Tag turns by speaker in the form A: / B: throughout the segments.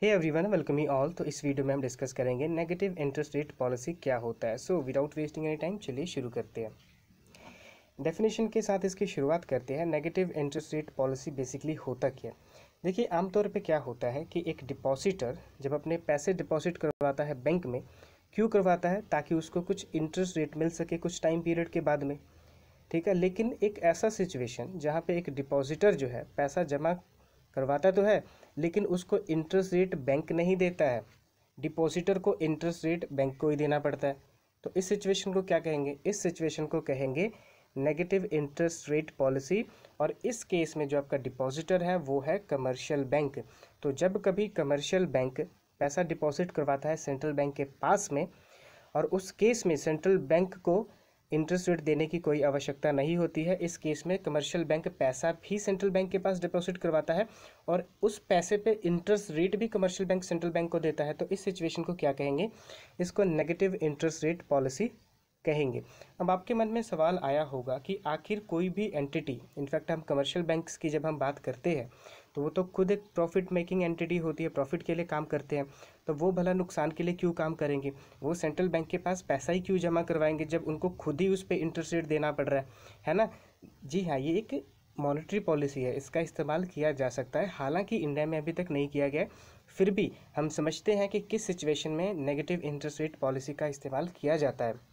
A: Hey everyone, welcome you all. तो इस video में हम डिस्कस करेंगे नेगेटिव इंटरेस्ट रेट पॉलिसी क्या होता है। So without wasting any time चलिए शुरू करते हैं। डेफिनेशन के साथ इसकी शुरुआत करते हैं। Negative interest rate policy basically होता क्या है। देखिए, आमतौर पे क्या होता है कि एक डिपॉजिटर जब अपने पैसे डिपॉजिट करवाता है बैंक में, क्यों करवाता है? ताकि उसको कुछ इंटरेस्ट रेट मिल सके कुछ टाइम पीरियड के बाद में, ठीक है। लेकिन एक ऐसा सिचुएशन जहाँ पे एक डिपॉजिटर जो है पैसा जमा करवाता तो है, लेकिन उसको इंटरेस्ट रेट बैंक नहीं देता है, डिपॉजिटर को इंटरेस्ट रेट बैंक को ही देना पड़ता है। तो इस सिचुएशन को क्या कहेंगे? इस सिचुएशन को कहेंगे नेगेटिव इंटरेस्ट रेट पॉलिसी। और इस केस में जो आपका डिपॉजिटर है वो है कमर्शियल बैंक। तो जब कभी कमर्शियल बैंक पैसा डिपॉजिट करवाता है सेंट्रल बैंक के पास में, और उस केस में सेंट्रल बैंक को इंटरेस्ट रेट देने की कोई आवश्यकता नहीं होती है। इस केस में कमर्शियल बैंक पैसा भी सेंट्रल बैंक के पास डिपॉजिट करवाता है और उस पैसे पे इंटरेस्ट रेट भी कमर्शियल बैंक सेंट्रल बैंक को देता है। तो इस सिचुएशन को क्या कहेंगे? इसको नेगेटिव इंटरेस्ट रेट पॉलिसी कहेंगे। अब आपके मन में सवाल आया होगा कि आखिर कोई भी एंटिटी, इनफैक्ट हम कमर्शियल बैंक्स की जब हम बात करते हैं तो वो तो खुद एक प्रॉफिट मेकिंग एंटिटी होती है, प्रॉफिट के लिए काम करते हैं। तो वो भला नुकसान के लिए क्यों काम करेंगे? वो सेंट्रल बैंक के पास पैसा ही क्यों जमा करवाएंगे जब उनको खुद ही उस पर इंटरेस्ट रेट देना पड़ रहा है ना? जी हाँ, ये एक मॉनेटरी पॉलिसी है, इसका इस्तेमाल किया जा सकता है। हालांकि इंडिया में अभी तक नहीं किया गया, फिर भी हम समझते हैं कि किस सिचुएशन में नेगेटिव इंटरेस्ट रेट पॉलिसी का इस्तेमाल किया जाता है।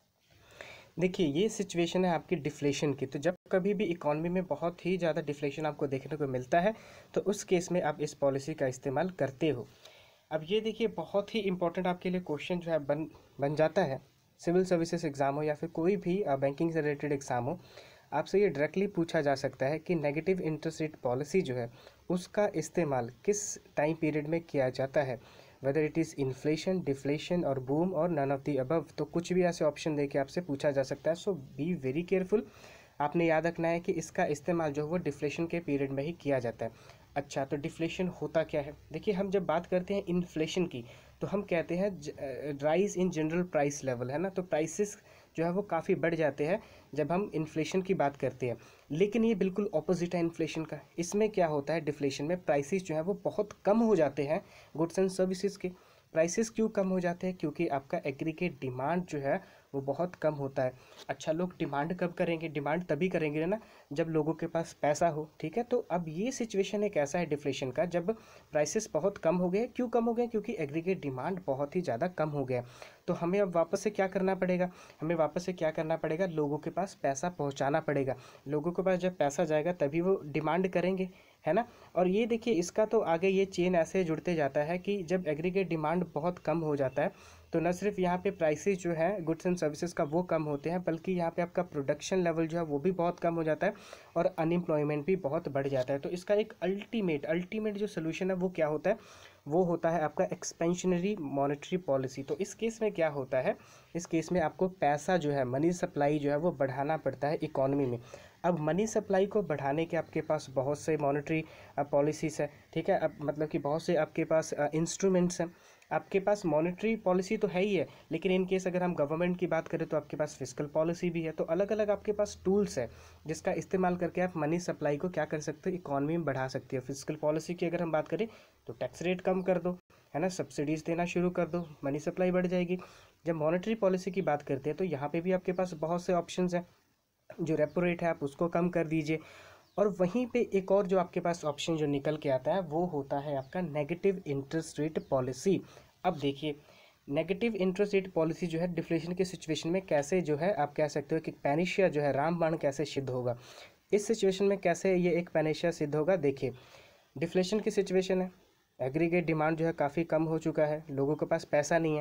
A: देखिए, ये सिचुएशन है आपकी डिफ्लेशन की। तो जब कभी भी इकॉनमी में बहुत ही ज़्यादा डिफ्लेशन आपको देखने को मिलता है तो उस केस में आप इस पॉलिसी का इस्तेमाल करते हो। अब ये देखिए, बहुत ही इंपॉर्टेंट आपके लिए क्वेश्चन जो है बन जाता है। सिविल सर्विसेज एग्ज़ाम हो या फिर कोई भी बैंकिंग से रिलेटेड एग्ज़ाम हो, आपसे ये डायरेक्टली पूछा जा सकता है कि नेगेटिव इंटरेस्ट रेट पॉलिसी जो है उसका इस्तेमाल किस टाइम पीरियड में किया जाता है, whether it is inflation, deflation और बूम और नन ऑफ दी अबव। तो कुछ भी ऐसे ऑप्शन दे के आपसे पूछा जा सकता है। So be very careful. आपने याद रखना है कि इसका इस्तेमाल जो है वो डिफ्लेशन के पीरियड में ही किया जाता है। अच्छा, तो डिफ्लेशन होता क्या है? देखिए, हम जब बात करते हैं इन्फ्लेशन की तो हम कहते हैं rise in general price level, है ना। तो प्राइसेस जो है वो काफ़ी बढ़ जाते हैं जब हम इन्फ्लेशन की बात करते हैं। लेकिन ये बिल्कुल ऑपोजिट है इन्फ्लेशन का। इसमें क्या होता है? डिफ्लेशन में प्राइसेस जो है वो बहुत कम हो जाते हैं गुड्स एंड सर्विसेज के। प्राइसेस क्यों कम हो जाते हैं? क्योंकि आपका एग्रीगेट डिमांड जो है वो बहुत कम होता है। अच्छा, लोग डिमांड कब करेंगे? डिमांड तभी करेंगे ना जब लोगों के पास पैसा हो, ठीक है। तो अब ये सिचुएशन एक ऐसा है डिफ्लेशन का, जब प्राइसेस बहुत कम हो गए। क्यों कम हो गए? क्योंकि एग्रीगेट डिमांड बहुत ही ज़्यादा कम हो गया। तो हमें अब वापस से क्या करना पड़ेगा? लोगों के पास पैसा पहुंचाना पड़ेगा। लोगों के पास जब पैसा जाएगा तभी वो डिमांड करेंगे, है ना। और ये देखिए, इसका तो आगे ये चेन ऐसे जुड़ते जाता है कि जब एग्रीगेट डिमांड बहुत कम हो जाता है तो न सिर्फ यहाँ पे प्राइसेस जो है गुड्स एंड सर्विसेज का वो कम होते हैं, बल्कि यहाँ पे आपका प्रोडक्शन लेवल जो है वो भी बहुत कम हो जाता है और अनएम्प्लॉयमेंट भी बहुत बढ़ जाता है। तो इसका एक अल्टीमेट जो सोल्यूशन है वो क्या होता है? वो होता है आपका एक्सपेंशनरी मॉनेटरी पॉलिसी। तो इस केस में क्या होता है? इस केस में आपको पैसा जो है, मनी सप्लाई जो है वो बढ़ाना पड़ता है इकोनॉमी में। अब मनी सप्लाई को बढ़ाने के आपके पास बहुत से मॉनेटरी पॉलिसीज़ है, ठीक है। अब मतलब कि बहुत से आपके पास इंस्ट्रूमेंट्स हैं। आपके पास मॉनेटरी पॉलिसी तो है ही है, लेकिन इन केस अगर हम गवर्नमेंट की बात करें तो आपके पास फिस्कल पॉलिसी भी है। तो अलग अलग आपके पास टूल्स है जिसका इस्तेमाल करके आप मनी सप्लाई को क्या कर सकते हो? इकॉनमी में बढ़ा सकते हो। फिस्कल पॉलिसी की अगर हम बात करें तो टैक्स रेट कम कर दो, है ना, सब्सिडीज़ देना शुरू कर दो, मनी सप्लाई बढ़ जाएगी। जब मॉनेटरी पॉलिसी की बात करते हैं तो यहाँ पे भी आपके पास बहुत से ऑप्शंस हैं। जो रेपो रेट है आप उसको कम कर दीजिए। और वहीं पे एक और जो आपके पास ऑप्शन जो निकल के आता है वो होता है आपका नेगेटिव इंटरेस्ट रेट पॉलिसी। अब देखिए, नेगेटिव इंटरेस्ट रेट पॉलिसी जो है डिफ्लेशन के सिचुएशन में कैसे जो है आप कह सकते हो कि पैनिशिया जो है रामबाण कैसे सिद्ध होगा। इस सिचुएशन में कैसे ये एक पैनिशिया सिद्ध होगा? देखिए, डिफ्लेशन की सिचुएशन है, एग्रीगेट डिमांड जो है काफ़ी कम हो चुका है, लोगों के पास पैसा नहीं है।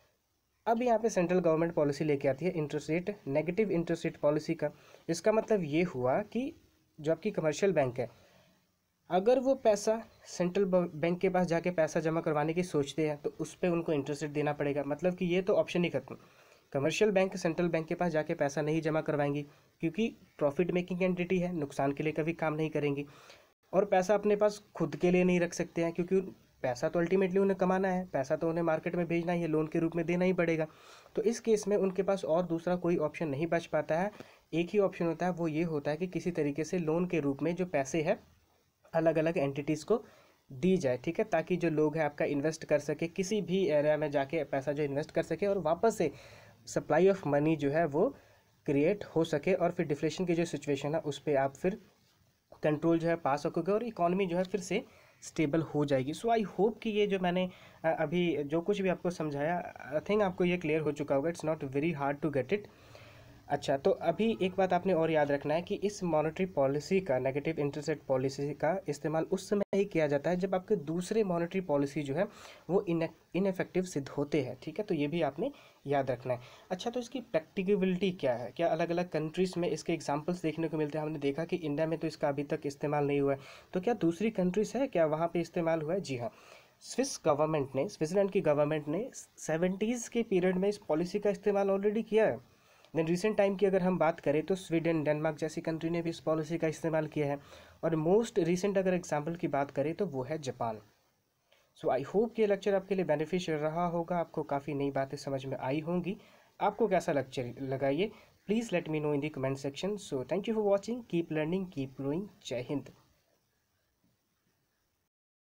A: अब यहाँ पे सेंट्रल गवर्नमेंट पॉलिसी लेके आती है interest rate, negative interest rate policy का। इसका मतलब ये हुआ कि जो आपकी कमर्शियल बैंक है, अगर वो पैसा सेंट्रल बैंक के पास जाके पैसा जमा करवाने की सोचते हैं तो उस पर उनको इंटरेस्ट रेट देना पड़ेगा। मतलब कि ये तो ऑप्शन ही खत्म। कमर्शियल बैंक सेंट्रल बैंक के पास जाके पैसा नहीं जमा करवाएंगी क्योंकि प्रॉफिट मेकिंग एंटिटी है, नुकसान के लिए कभी काम नहीं करेंगी। और पैसा अपने पास खुद के लिए नहीं रख सकते हैं क्योंकि पैसा तो अल्टीमेटली उन्हें कमाना है, पैसा तो उन्हें मार्केट में भेजना ही है, लोन के रूप में देना ही पड़ेगा। तो इस केस में उनके पास और दूसरा कोई ऑप्शन नहीं बच पाता है। एक ही ऑप्शन होता है, वो ये होता है कि किसी तरीके से लोन के रूप में जो पैसे है अलग अलग एंटिटीज़ को दी जाए, ठीक है, ताकि जो लोग हैं आपका इन्वेस्ट कर सके, किसी भी एरिया में जाके पैसा जो इन्वेस्ट कर सके और वापस से सप्लाई ऑफ मनी जो है वो क्रिएट हो सके, और फिर डिफ्लेशन की जो सिचुएशन है उस पर आप फिर कंट्रोल जो है पा सकोगे और इकॉनमी जो है फिर से स्टेबल हो जाएगी। सो आई होप कि ये जो मैंने अभी जो कुछ भी आपको समझाया, आई थिंक आपको ये क्लियर हो चुका होगा। It's not very hard to get it. अच्छा, तो अभी एक बात आपने और याद रखना है कि इस मॉनेटरी पॉलिसी का, नेगेटिव इंटरेस्ट रेट पॉलिसी का इस्तेमाल उस समय ही किया जाता है जब आपके दूसरे मॉनेटरी पॉलिसी जो है वो इनफेक्टिव सिद्ध होते हैं, ठीक है, तो ये भी आपने याद रखना है। अच्छा, तो इसकी प्रैक्टिकेबिलिटी क्या है, क्या अलग अलग कंट्रीज़ में इसके एग्जाम्पल्स देखने को मिलते हैं? हमने देखा कि इंडिया में तो इसका अभी तक इस्तेमाल नहीं हुआ है, तो क्या दूसरी कंट्रीज़ है, क्या वहाँ पर इस्तेमाल हुआ है? जी हाँ, स्विट्ज़रलैंड की गवर्नमेंट ने 70s के पीरियड में इस पॉलिसी का इस्तेमाल ऑलरेडी किया है। देन रिसेंट टाइम की अगर हम बात करें तो स्वीडन, डेनमार्क जैसी कंट्री ने भी इस पॉलिसी का इस्तेमाल किया है, और मोस्ट रिसेंट अगर एग्जांपल की बात करें तो वो है जापान। सो आई होप ये लेक्चर आपके लिए बेनिफिशियल रहा होगा, आपको काफ़ी नई बातें समझ में आई होंगी। आपको कैसा लेक्चर लगा ये, please let me know in the comment section. So thank you for watching, keep learning, keep growing, जय हिंद।